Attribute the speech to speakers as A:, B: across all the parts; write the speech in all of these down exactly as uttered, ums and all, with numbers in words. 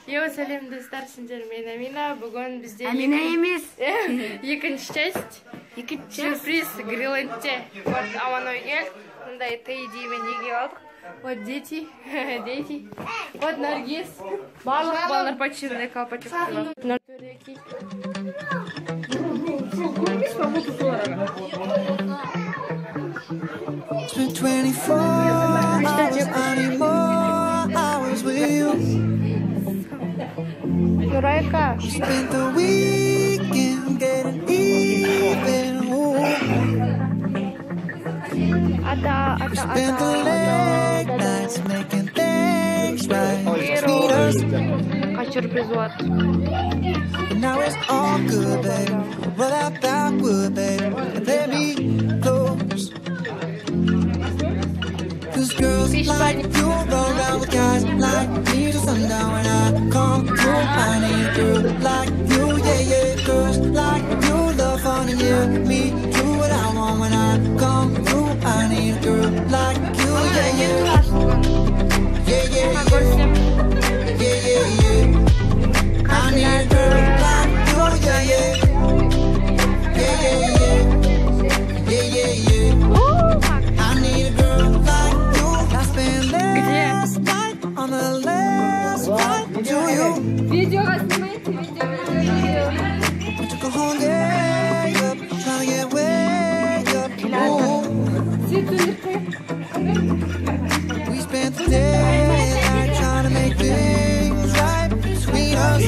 A: Йо, сәлем достар, сендер мен Амина. Бүгін бізде
B: Амина емес.
A: екінші часть.
B: Екінші
A: сюрприз Гриландте. Вот Аманойге. Мындай тей деймен неге алдық. Вот дети, дети. Вот Наргиз. Барлық балалар почти мындай колпачок кылып. Нартөреки. Нурайка.
C: Spent the weekend getting even.
A: Ата, ата,
C: Spent the
A: ата.
C: late nights making things right. Between us,
A: Качыр без вот.
C: but now it's all good, babe. Roll out that wood, babe, and play me close. 'Cause girls like you roll around with guys like me till sundown. When I come through, I need a girl like you, yeah, yeah. Girls like you love fun and yeah, me do what I want. When I come through, I need a girl like you, yeah, yeah. Yeah, yeah, yeah. Yeah, yeah, yeah. I need a girl like you, yeah, yeah. Yeah, yeah, yeah. Yeah, yeah, yeah. I need a girl like you. I spent last night on the last flight to you.
A: Видеоға снимайте, видео.
C: We took a whole day up, trying to get way up. Ooh. We spent the day trying to make things right between us.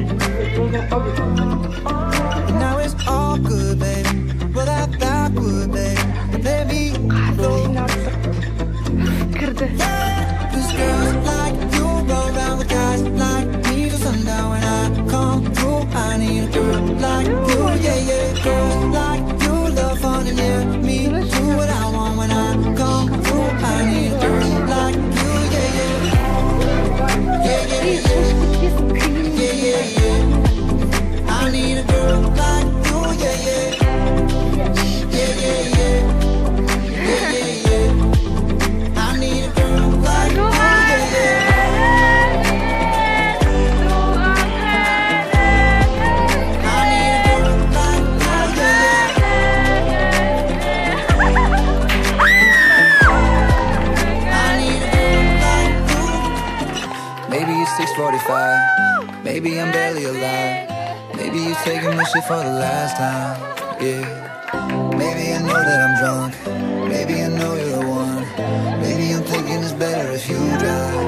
C: But now it's all good, baby. Roll out that wood, baby. Let me go.
A: Кірді.
C: Cause girls like you roll around with guys like me till sundown. When I come through, I need a girl like you, yeah, yeah. Girls like you love fun and yeah, me do what I want. When I come through, I need a girl like you, yeah, yeah. Yeah, yeah, yeah. Yeah, yeah, yeah. I need a girl like you, yeah, yeah. Yeah, yeah, yeah. Yeah, yeah, yeah. I need a girl like you, yeah, yeah. I need a girl like you, yeah, yeah. I need a girl like you. Maybe it's six forty-five. Maybe I'm barely alive. Maybe you're taking this shit for the last time. Yeah. Maybe I know that I'm drunk. Maybe I know you're the one. Maybe I'm thinking it's better if you drive.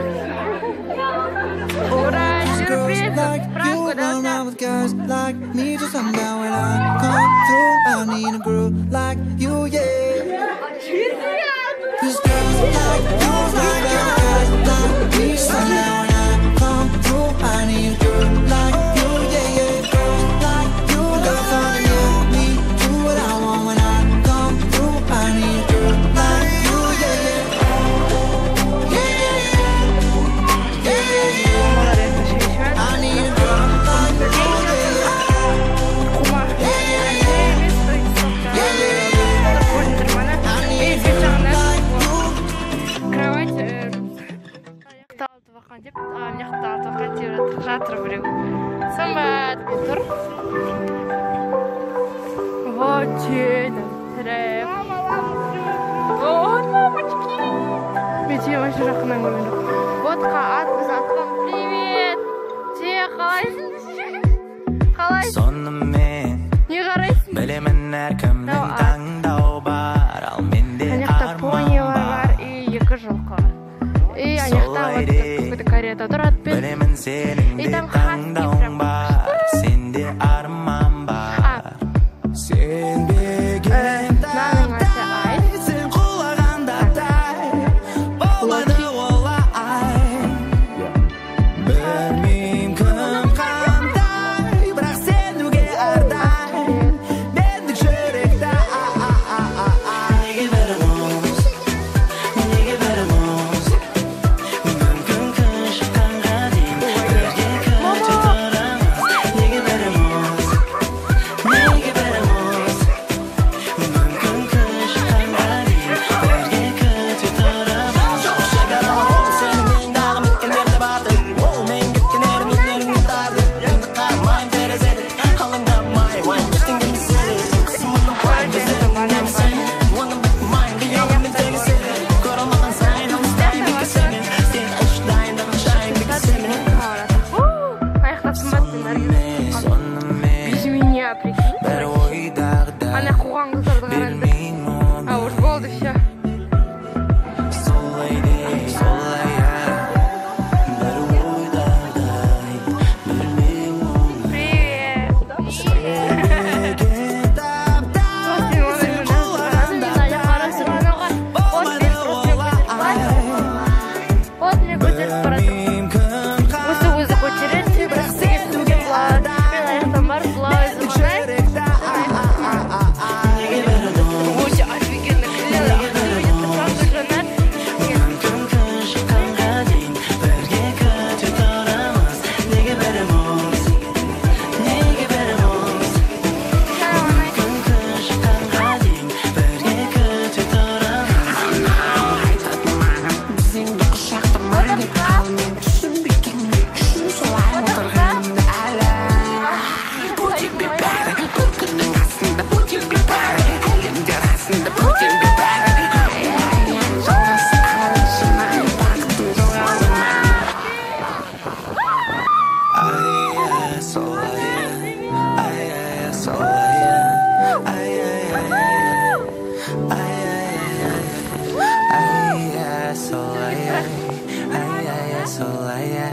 A: Ура,
C: Girls
A: сюрприз.
C: like you
A: Пранк
C: run
A: удался.
C: around with guys like me till sundown. When I come through, I need a girl like you, yeah. 'Cause girls like you run around with guys like me till sundown. When I come through, I need a girl like you, yeah, yeah. Girls like you love fun and yeah, me do what I want. When I come through, I need a girl like you, yeah, yeah. Yeah, yeah, yeah. Yeah, yeah, yeah. I need a girl like you, yeah, yeah.
A: Кумар.
C: Yeah, yeah, yeah. Yeah, yeah, yeah. I need a girl like you.
A: Кровать аяқталып бақан деп, аяқталып бақан деп жатыр біреу. Сымбат тұр. Вот жеді. Тірек. О, мамочки. Мен сені вообще жақыннан көрген жоқпын. Ботқа ат біз атқан. Привет. Же, қалайсың? Қалайсың?
D: Сонымен
A: Не қарайсың?
D: білемін әркімнің таңдауы бар, ал менде
A: Анаяқта пониялар
D: арман
A: бар и екі жылқы. И анаяқта вот какой-то карета тұрады бен.
D: білемін сенің
A: И
D: де
A: там хаски
D: таңдауың
A: прям.
D: бар, сенде арман бар. Сенбеген
A: Мынаның аты Ай.
D: сен құлағанда тай, болмады олай. Білмеймін кім қандай, бірақ сенуге ардай. Мендік жүректі неге береміз, неге береміз. Мүмкін күн шыққанға дейін бірге күте тұрамыз.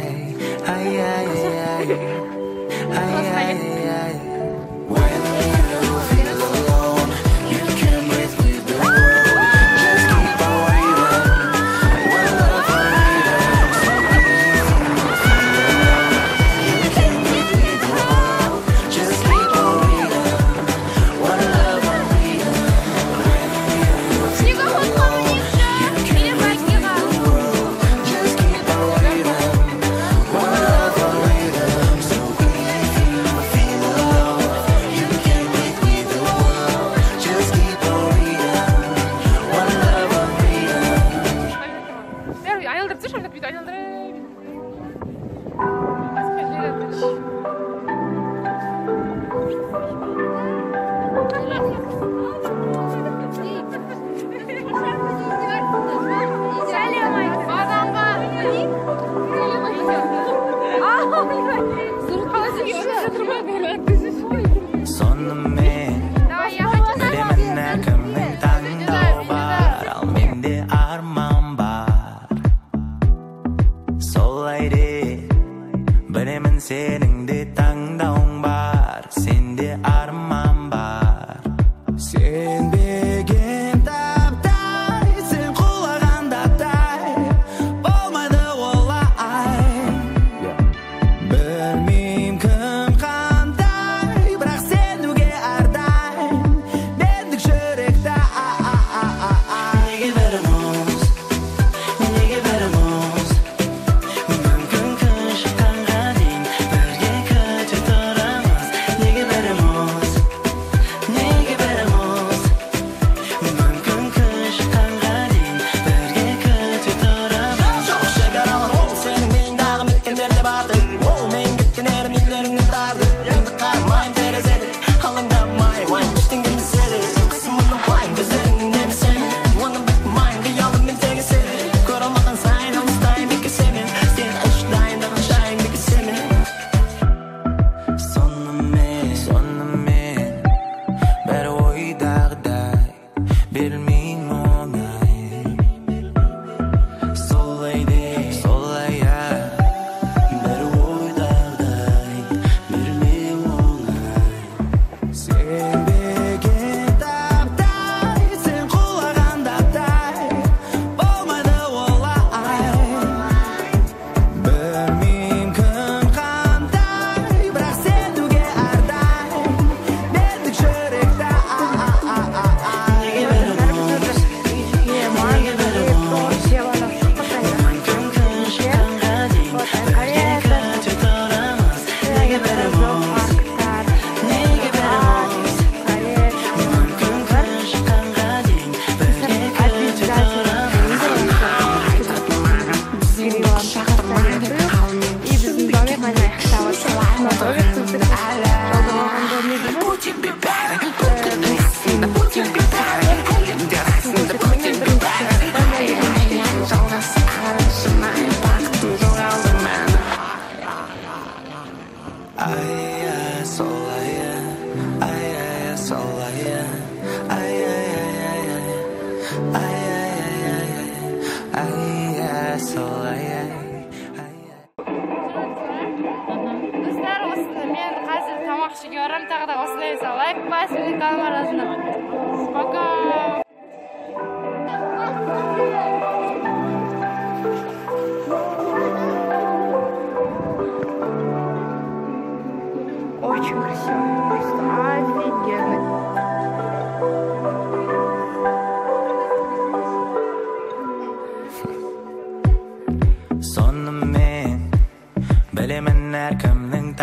D: ay, ay, ay, ay, ay, ay. When you feel alone, you can breathe with the world. Just keep on reading. One love for freedom. You can breathe with the world. Just keep on reading. One love for freedom.
A: Снеговод помните, или Вагина?
D: Just keep on reading. One love for freedom. So if you feel alone, you can breathe with the world. Just keep on reading. One love for freedom.
A: Я айналдырып тұршы, айналдырып бүйтіп айналдырып.
D: Sonымен білемін әркімнің таңдауы бар, ал менде арман бар. Солай де білемін сенің де таңдауың бар, сенде арман бар. Сенбеген таптай, сен құлаған таптай, болмайды олай. Білмеймін кім қандай, бірақ сенуге әрдайым мендік жүректі. Неге біріміз, неге біріміз, мүмкін күн шыққанға дейін бірге күте тұрамыз. Неге біріміз, неге біріміз, мүмкін күн шыққанға дейін бірге күте тұрамыз. Жоқ шекаралар ол сенің миыңдағы мекендерде барды. Ол мен кеткен ерім үйлеріңнен тарды. Енді қармайын терезеде, алаңдамай уайым ештеңе емеседі. Қысымыңның уайым көздеріңнен немесені. Оны бітмайын қиялыммен теңеседі. Көре алмаған сайын алыстайын бекесемен. Сен үш дайындаған жайың бекесемен. Сонымен, сонымен бәрі ойдағыдай, берілмейін оңай. Солай де, солай а, бәрі ойдағыдай, берілмейін оңай. Сенбеген таптай, сен құлаған таптай, болмайды олай. Білмеймін кім қандай, бірақ сенуге әрдайым мендік жүректі. Неге біріміз, неге біріміз, мүмкін күн шыққанға дейін бірге күте тұрамыз. Неге біріміз, неге біріміз, мүмкін күн шыққанға дейін бірге күте тұрамыз.
A: И біздің домик мына
D: Ay, ay, solay, ay, ay, solay, ay, ay, ay, ay, ay, ay, ay, solay, ay.
A: Достар, осыны мен қазір тамақ ішуге барамын. Тағы да осылай лайк басып, каналыма жазылыңдар. Пока. Очень красиво. Просто офигенно.
D: Сонымен білемін әркімнің